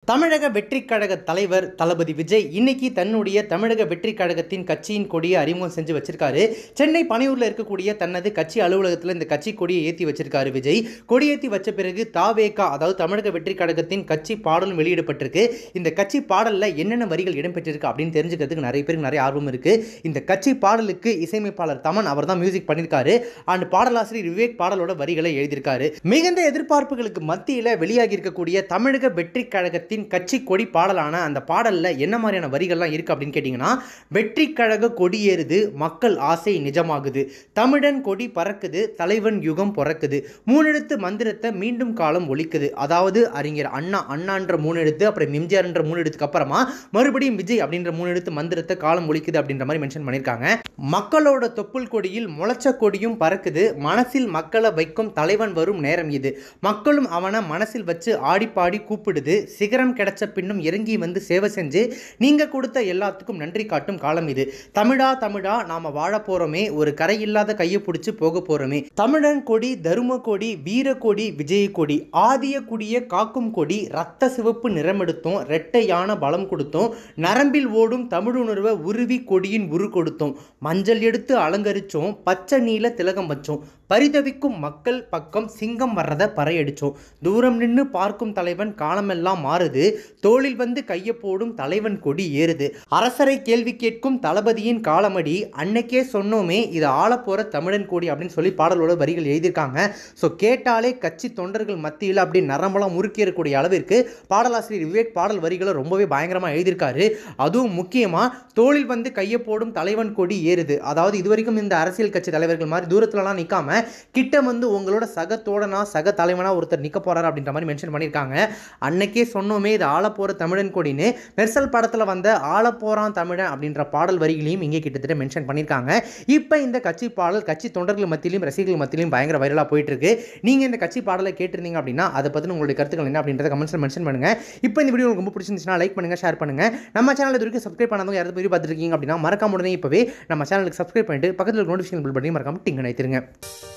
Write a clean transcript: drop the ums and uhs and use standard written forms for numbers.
தமிழக வெற்றிக் கழக தலைவர் தளபதி விஜய் இன்னைக்கு தன்னுடைய தமிழக வெற்றிக் கழகத்தின் கட்சியின் கொடியை அறிமுகம் செஞ்சு வச்சிருக்காரு. சென்னை பனையூரில் இருக்கக்கூடிய தனது கட்சி அலுவலகத்தில் இந்த கட்சி கொடியை ஏற்றி வச்சிருக்காரு விஜய். கொடியேற்றி வச்ச பிறகு தாவேகா, அதாவது தமிழக வெற்றிக் கழகத்தின் கட்சி பாடலும் வெளியிடப்பட்டிருக்கு. இந்த கட்சி பாடலில் என்னென்ன வரிகள் இடம்பெற்றிருக்கு அப்படின்னு தெரிஞ்சுக்கிறதுக்கு நிறைய பேருக்கு நிறைய ஆர்வம் இருக்கு. இந்த கட்சி பாடலுக்கு இசையமைப்பாளர் தமன் அவர் தான் மியூசிக் பண்ணியிருக்காரு. அண்ட் பாடலாசிரியர் விவேக் பாடலோட வரிகளை எழுதியிருக்காரு. மிகுந்த எதிர்பார்ப்புகளுக்கு மத்தியில் வெளியாகி இருக்கக்கூடிய தமிழக வெற்றிக் கழகத்தின் கட்சி கொடி பாடலான அந்த பாடல்ல என்ன மாதிரியான வரிகள்லாம் இருக்கு அப்படின்னு கேட்டீங்கன்னா, வெற்றி கழக கொடி ஏறுது, மக்கள் ஆசை நிஜமாகுது, தமிழன் கொடி பறக்குது, தலைவன் யுகம் பிறக்குது, மூணெழுத்து மந்திரத்தை மீண்டும் காலம் ஒலிக்குது. அதாவது அறிஞர் அண்ணான்ற மூணு எழுத்து, அப்புறம் எம்ஜிஆர் என்ற மூணு எழுத்துக்கு அப்புறமா மறுபடியும் விஜய் அப்படின்ற மூணு எழுத்து மந்திரத்தை காலம் ஒலிக்குது அப்படின்ற மாதிரி மென்ஷன் பண்ணியிருக்காங்க. மக்களோட தொப்புள் கொடியில் முளைச்ச கொடியும் பறக்குது, மனசில் மக்களை வைக்கும் தலைவன் வரும் நேரம் இது, மக்களும் அவனை மனசில் வச்சு ஆடிப்பாடி கூப்பிடுது, சிகரம் கிடைச்ச பின்னும் இறங்கி வந்து சேவை செஞ்சு நீங்க கொடுத்த எல்லாத்துக்கும் நன்றி காட்டும் காலம் இது, தமிழா தமிழா நாம வாழ போறோமே, ஒரு கரை இல்லாத கையை பிடிச்சு போக போறோமே, தமிழன் கொடி தரும கொடி வீர கொடி விஜய கொடி, ஆதிய குடிய காக்கும் கொடி, ரத்த சிவப்பு நிறமெடுத்தோம், ரெட்டையான பலம் கொடுத்தோம், நரம்பில் ஓடும் தமிழுணர்வை உருவி கொடியின் உரு கொடுத்தோம், மஞ்சள் எடுத்து அலங்கரிச்சோம், பச்சை நீல திலகம் வச்சோம், பரிதவிக்கும் மக்கள் பக்கம் சிங்கம் வர்றத பறையடிச்சோம், தூரம் நின்று பார்க்கும் தலைவன் காலமெல்லாம் மாறுது, தோளில் வந்து கையை போடும் தலைவன் கொடி ஏறுது, அரசரை கேள்வி கேட்கும் தளபதியின் காலமடி, அன்னைக்கே சொன்னோமே இது ஆள போற தமிழன் கொடி அப்படின்னு சொல்லி பாடலோட வரிகள் எழுதியிருக்காங்க. ஸோ கேட்டாலே கட்சி தொண்டர்கள் மத்தியில் அப்படி நரம்பெல்லாம் முறுக்கிடக்கூடிய அளவிற்கு பாடலாசிரியர் விவேக் பாடல் வரிகளை ரொம்பவே பயங்கரமாக எழுதியிருக்காரு. அதுவும் முக்கியமாக தோளில் வந்து கையை போடும் தலைவன் கொடி ஏறுது, அதாவது இதுவரைக்கும் இந்த அரசியல் கட்சி தலைவர்கள் மாதிரி தூரத்துலலாம் நிற்காம கிட்ட வந்து உங்களோட சக தோழனா சக தலைவனா ஒருத்தர் நிற்க போறாரு அப்படின்ற மாதிரி மென்ஷன் பண்ணியிருக்காங்க. அன்னைக்கே சொன்னோமே இது ஆள போற தமிழன் கொடின்னு மெர்சல் படத்தில் வந்த ஆள போறான் தமிழன் அப்படின்ற பாடல் வரிகளையும் இங்கே கிட்டத்தட்ட மென்ஷன் பண்ணியிருக்காங்க. இப்போ இந்த கட்சி பாடல் கட்சி தொண்டர்கள் மத்தியிலும் ரசிகர்கள் மத்தியிலும் பயங்கர வைரலாக போயிட்டு இருக்கு. நீங்கள் இந்த கட்சி பாடலை கேட்டிருந்தீங்க அப்படின்னா அதை பற்றி உங்களுடைய கருத்துக்கள் என்ன அப்படின்றத கமெண்ட்ஸில் மென்ஷன் பண்ணுங்க. இப்போ இந்த வீடியோ உங்களுக்கு ரொம்ப பிடிச்சிருந்துச்சுன்னா லைக் பண்ணுங்க, ஷேர் பண்ணுங்க. நம்ம சேனல் இது வரைக்கும் சப்ஸ்கிரைப் பண்ணாதவங்க யாராவது வீடியோ பார்த்துருக்கீங்க அப்படின்னா மறக்காம உடனே இப்போவே நம்ம சேனலுக்கு சப்ஸ்கிரைப் பண்ணிட்டு பக்கத்தில் நோட்டிஃபிகேஷன் பில் பண்ணி மறக்காம டிங் நினைத்துருங்க.